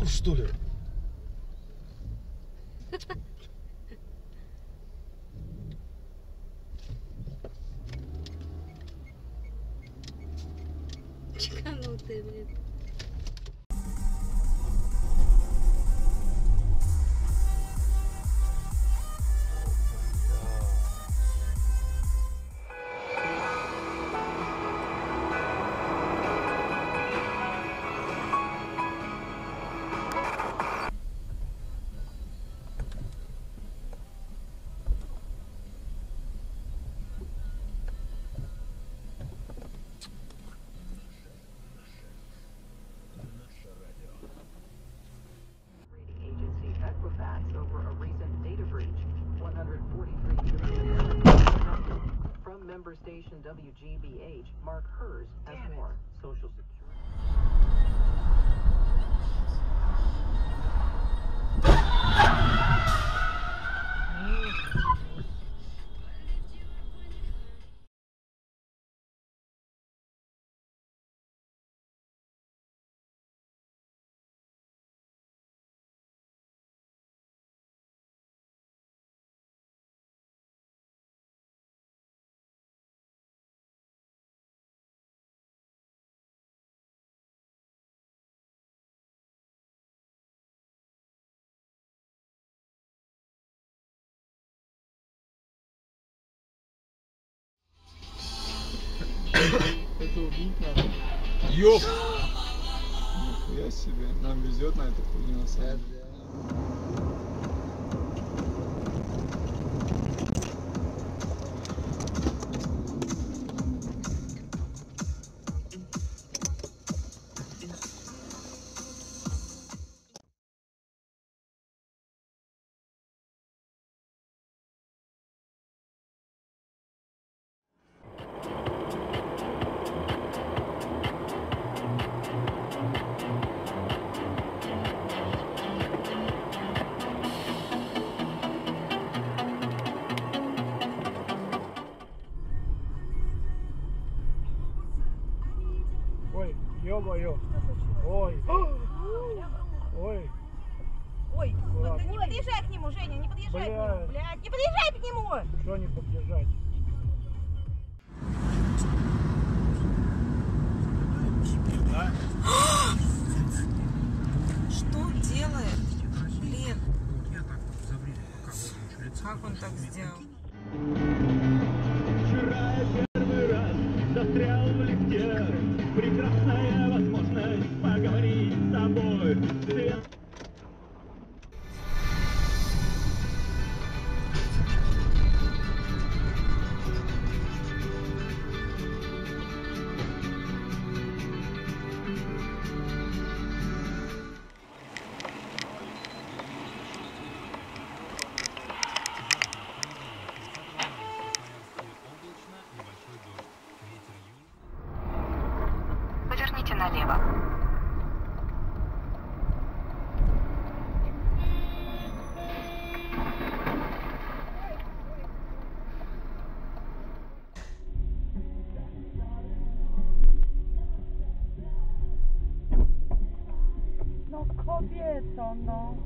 Яков, что ли? Чеканутый, блин. Over a recent data breach. 143 million Americans affected. From member station WGBH, Mark Hers has more. Social Security. Это убить надо. Ёп! Нихуя себе. Нам везет на эту хуйню на самом деле. Ой, ё-моё. Ой. Ой. Ой, Аккуратно. ты не подъезжай к нему, Женя, не подъезжай к Бля. нему, блядь, не подъезжай к нему! Что не поддержать? Да? Что делает? Блин. Как он так сделал? Вчера я первый раз застрял в лифте. Прекрасная возможность поговорить с тобой. Свет. Поверните налево. No kobieto, no.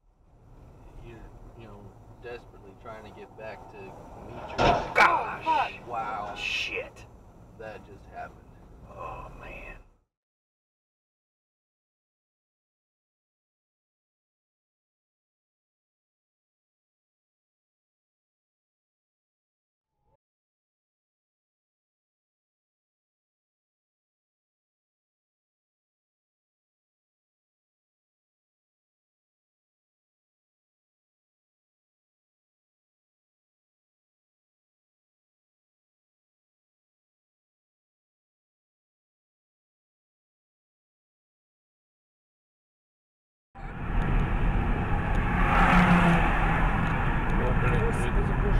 Desperately trying to get back to meet your... Gosh!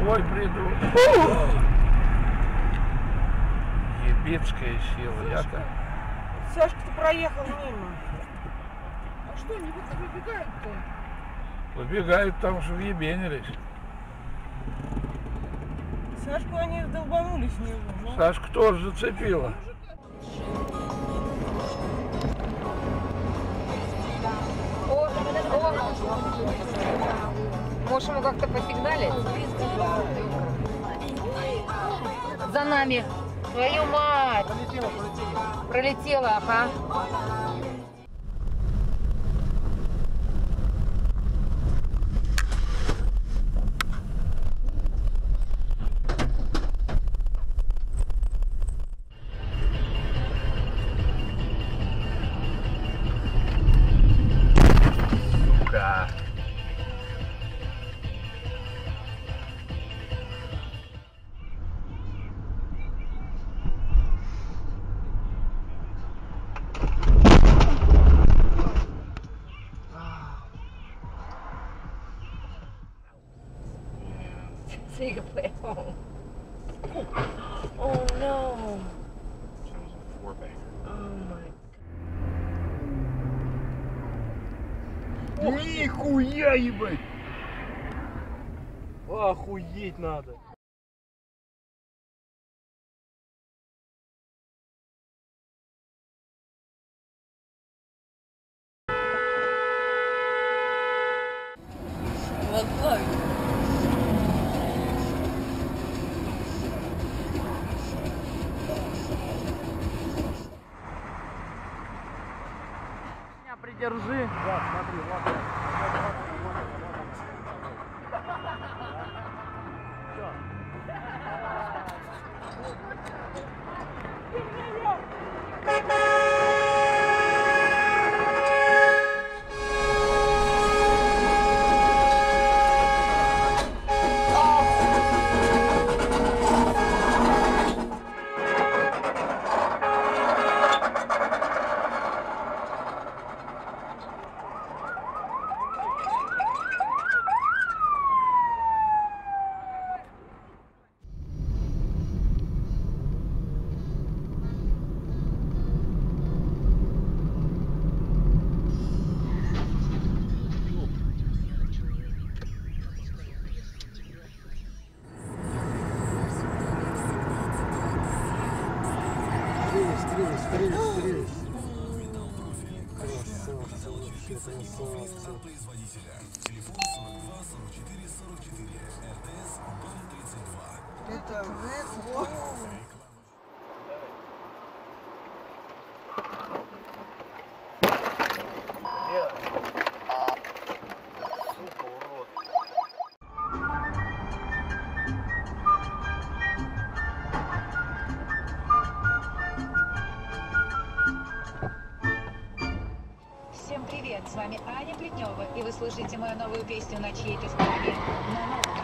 домой приду. Ебецкая сила. Я-то... Сашка-то проехал мимо. А что, они выбегают-то? Выбегают, потому что въебенились. Сашку они долбанули с него. Ну. Сашку тоже зацепила. Можешь ему как-то посигналить? За нами. Твою мать! Пролетела, ага. So you can play at home. Oh no. Oh my God. Нихуя, ебать! Охуеть надо. Вот так. Придержи. Да, смотри, вот. Производителя. Телефон 42 44 44. РТС Дом 32. Это Сука, урод. Всем привет, с вами Аня Плетнева, и вы слушаете мою новую песню «На чьей-то стороне» на новом